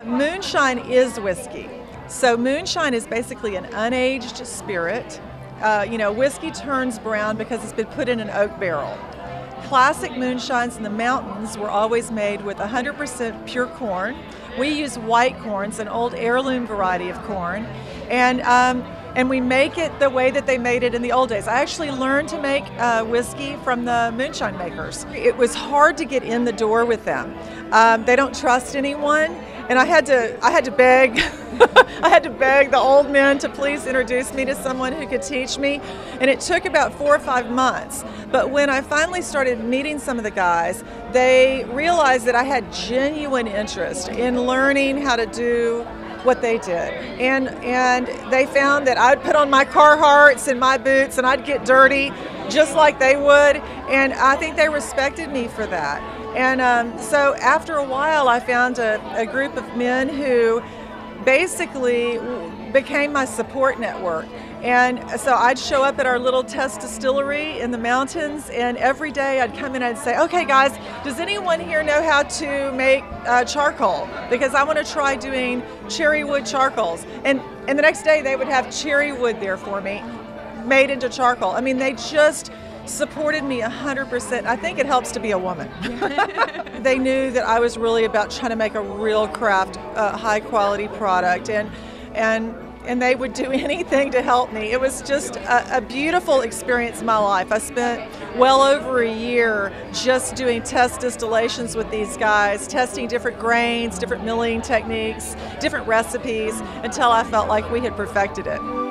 Moonshine is whiskey. So moonshine is basically an unaged spirit. Whiskey turns brown because it's been put in an oak barrel. Classic moonshines in the mountains were always made with 100% pure corn. We use white corn, it's an old heirloom variety of corn, and we make it the way that they made it in the old days. I actually learned to make whiskey from the moonshine makers. It was hard to get in the door with them. They don't trust anyone, and I had to beg. I had to beg the old men to please introduce me to someone who could teach me, and it took about 4 or 5 months. But when I finally started meeting some of the guys, they realized that I had genuine interest in learning how to do what they did, and they found that I'd put on my Carhartts and my boots and I'd get dirty just like they would, and I think they respected me for that. And so after a while I found a group of men who basically became my support network. And so I'd show up at our little test distillery in the mountains, and every day I'd come in and I'd say, okay guys, does anyone here know how to make charcoal? Because I want to try doing cherry wood charcoals. And the next day they would have cherry wood there for me, made into charcoal. I mean, they just supported me 100%. I think it helps to be a woman. They knew that I was really about trying to make a real craft, high quality product, and they would do anything to help me. It was just a beautiful experience in my life. I spent well over a year just doing test distillations with these guys, testing different grains, different milling techniques, different recipes, until I felt like we had perfected it.